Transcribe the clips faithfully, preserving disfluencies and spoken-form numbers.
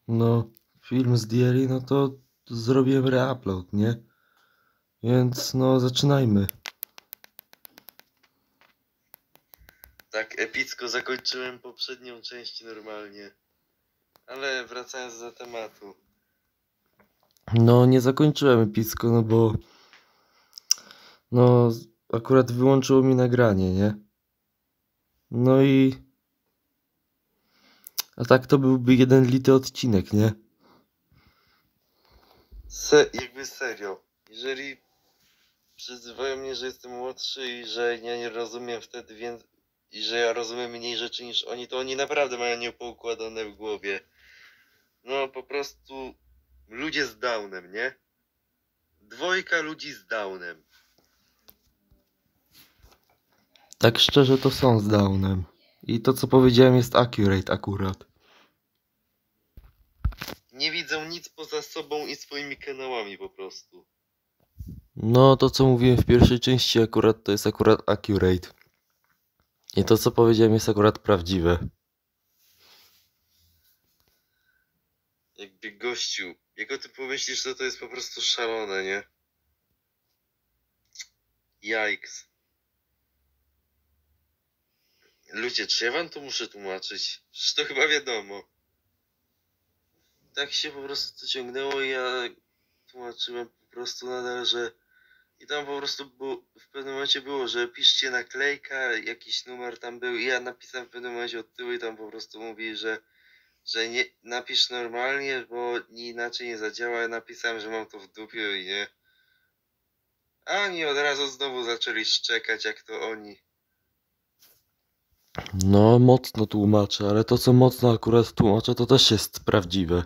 No, film zdjęli, no to zrobiłem reupload, nie? Więc no, zaczynajmy. Tak epicko zakończyłem poprzednią część normalnie. Ale wracając do tematu. No, nie zakończyłem epicko, no bo... No, akurat wyłączyło mi nagranie, nie? No i... A tak to byłby jeden lity odcinek, nie? Se jakby serio. Jeżeli przyzywają mnie, że jestem młodszy i że ja nie rozumiem wtedy więcej... I że ja rozumiem mniej rzeczy niż oni, to oni naprawdę mają niepoukładane w głowie. No po prostu... Ludzie z Downem, nie? Dwojga ludzi z Downem. Tak szczerze to są z Downem. I to co powiedziałem jest accurate akurat. Nie widzą nic poza sobą i swoimi kanałami po prostu. No, to co mówiłem w pierwszej części akurat to jest akurat accurate. I to co powiedziałem jest akurat prawdziwe. Jakby gościu, jak o tym pomyślisz, to to jest po prostu szalone, nie? Jajks. Ludzie, czy ja wam to muszę tłumaczyć? Przecież to chyba wiadomo. Tak się po prostu to ciągnęło i ja tłumaczyłem po prostu nadal, że... I tam po prostu było, w pewnym momencie było, że piszcie naklejka, jakiś numer tam był i ja napisałem w pewnym momencie od tyłu i tam po prostu mówi, że że nie napisz normalnie, bo inaczej nie zadziała. Ja napisałem, że mam to w dupie i nie. A oni od razu znowu zaczęli szczekać, jak to oni. No, mocno tłumaczę, ale to co mocno akurat tłumaczę to też jest prawdziwe.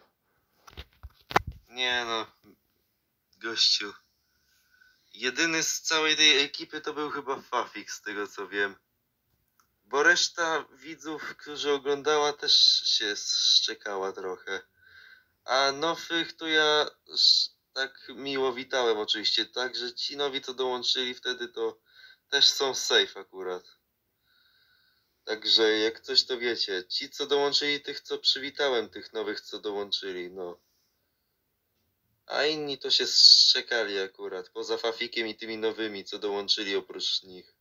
Nie no, gościu. Jedyny z całej tej ekipy to był chyba Fafik, z tego co wiem. Bo reszta widzów, którzy oglądała, też się szczekała trochę. A nowych to ja tak miło witałem oczywiście. Także ci nowi, co dołączyli wtedy, to też są safe akurat. Także jak coś to wiecie, ci co dołączyli, tych co przywitałem, tych nowych co dołączyli, no. A inni to się szczekali akurat, poza Fafikiem i tymi nowymi, co dołączyli oprócz nich.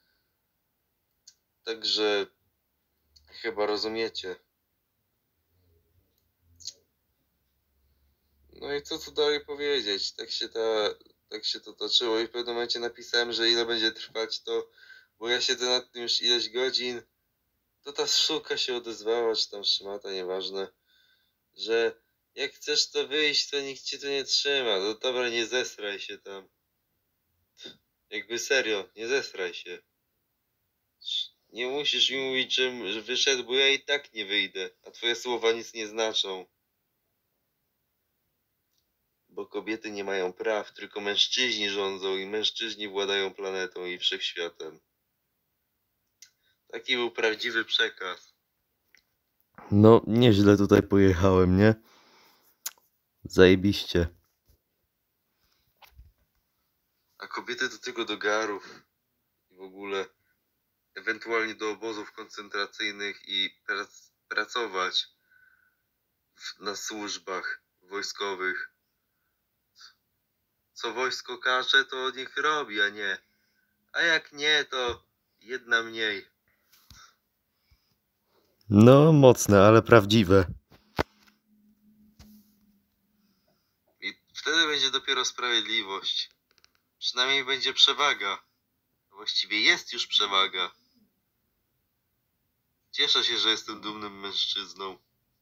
Także chyba rozumiecie. No i co tu dalej powiedzieć, tak się, ta, tak się to toczyło i w pewnym momencie napisałem, że ile będzie trwać to, bo ja siedzę nad tym już ileś godzin, to ta sztuka się odezwała, czy tam szmata, nieważne, że jak chcesz to wyjść, to nikt cię tu nie trzyma. No dobra, nie zesraj się tam. Jakby serio, nie zesraj się. Nie musisz mi mówić, że wyszedł, bo ja i tak nie wyjdę, a twoje słowa nic nie znaczą. Bo kobiety nie mają praw, tylko mężczyźni rządzą i mężczyźni władają planetą i wszechświatem. Taki był prawdziwy przekaz. No, nieźle tutaj pojechałem, nie? Zajebiście. A kobiety do tego do garów i w ogóle ewentualnie do obozów koncentracyjnych i prac pracować w, na służbach wojskowych. Co wojsko każe, to niech robi, a nie. A jak nie, to jedna mniej. No, mocne, ale prawdziwe. I wtedy będzie dopiero sprawiedliwość. Przynajmniej będzie przewaga. Właściwie jest już przewaga. Cieszę się, że jestem dumnym mężczyzną.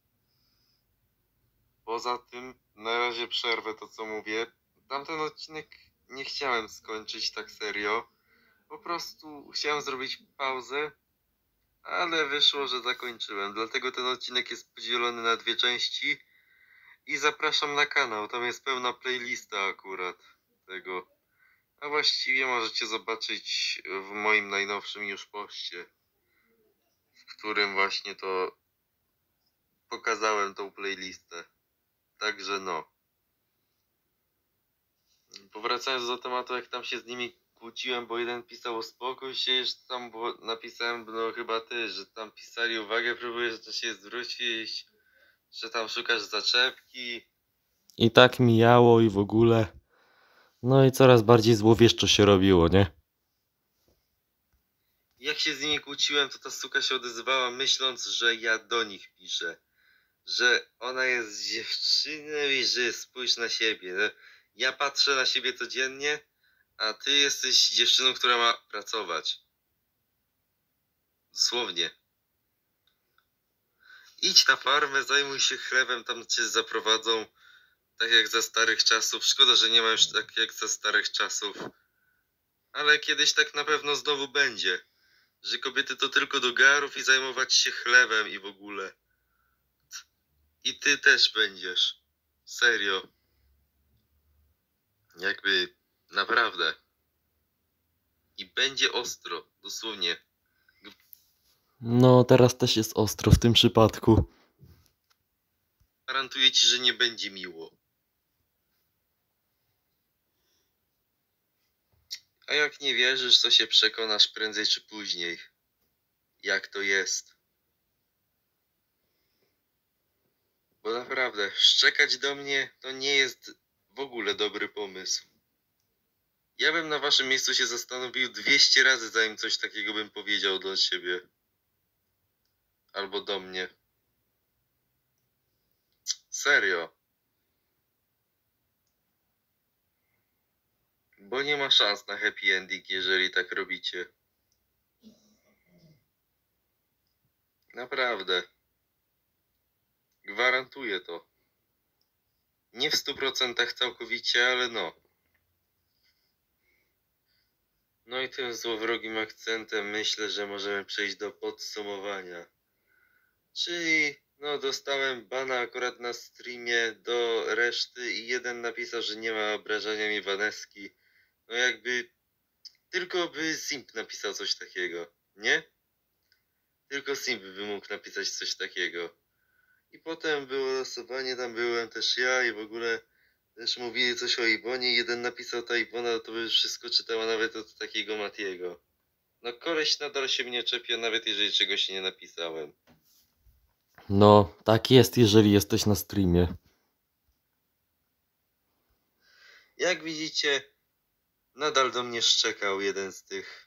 Poza tym, na razie przerwę to, co mówię. Tamten odcinek nie chciałem skończyć tak serio. Po prostu chciałem zrobić pauzę, ale wyszło, że zakończyłem. Dlatego ten odcinek jest podzielony na dwie części. I zapraszam na kanał, tam jest pełna playlista akurat tego. A właściwie możecie zobaczyć w moim najnowszym już poście, w którym właśnie to pokazałem tą playlistę. Także no. Powracając do tematu, jak tam się z nimi kłóciłem, bo jeden pisał uspokój się, jeszcze tam było, napisałem, no chyba ty, że tam pisali uwagę, próbuję że to się zwrócić. że tam szukasz zaczepki. I tak mijało i w ogóle. No i coraz bardziej złowieszczo się robiło, nie? Jak się z nimi kłóciłem, to ta suka się odezwała, myśląc, że ja do nich piszę. Że ona jest dziewczyną i że spójrz na siebie. No, ja patrzę na siebie codziennie, a ty jesteś dziewczyną, która ma pracować. Dosłownie. Idź na farmę, zajmuj się chlebem, tam cię zaprowadzą. Tak jak za starych czasów. Szkoda, że nie ma już tak jak za starych czasów. Ale kiedyś tak na pewno znowu będzie. Że kobiety to tylko do garów i zajmować się chlebem i w ogóle. I ty też będziesz. Serio. Jakby naprawdę. I będzie ostro. Dosłownie. No teraz też jest ostro w tym przypadku. Gwarantuję ci, że nie będzie miło. A jak nie wierzysz, to się przekonasz prędzej czy później. Jak to jest. Bo naprawdę, szczekać do mnie to nie jest w ogóle dobry pomysł. Ja bym na waszym miejscu się zastanowił dwieście razy, zanim coś takiego bym powiedział do ciebie. Albo do mnie. Serio. Bo nie ma szans na happy ending, jeżeli tak robicie. Naprawdę. Gwarantuję to. Nie w stu procentach całkowicie, ale no. No i tym złowrogim akcentem myślę, że możemy przejść do podsumowania. Czyli no dostałem bana akurat na streamie do reszty i jeden napisał, że nie ma obrażania mi Waneski. No jakby tylko by Simp napisał coś takiego, nie? Tylko Simp by mógł napisać coś takiego. I potem było losowanie, tam byłem też ja i w ogóle też mówili coś o Iwonie. Jeden napisał ta Iwona, to by wszystko czytała nawet od takiego Matiego. No koleś nadal się mnie czepia, nawet jeżeli czegoś nie napisałem. No, tak jest, jeżeli jesteś na streamie. Jak widzicie, nadal do mnie szczekał jeden z tych.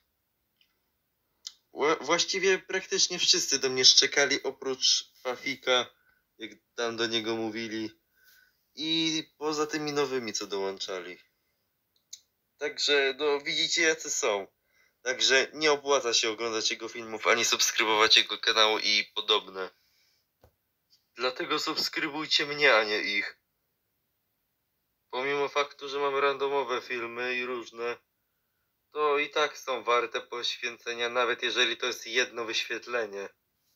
Wła- właściwie praktycznie wszyscy do mnie szczekali, oprócz Fafika, jak tam do niego mówili. I poza tymi nowymi, co dołączali. Także, no widzicie jacy są. Także nie opłaca się oglądać jego filmów, ani subskrybować jego kanału i podobne. Dlatego subskrybujcie mnie, a nie ich. Pomimo faktu, że mam randomowe filmy i różne, to i tak są warte poświęcenia, nawet jeżeli to jest jedno wyświetlenie.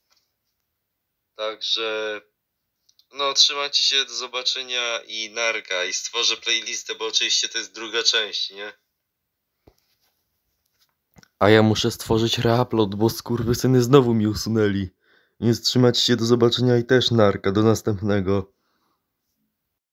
Także no trzymajcie się, do zobaczenia i narka. I stworzę playlistę, bo oczywiście to jest druga część, nie? A ja muszę stworzyć reupload, bo skurwysyny znowu mi usunęli. Więc trzymać się, do zobaczenia i też narka, do następnego.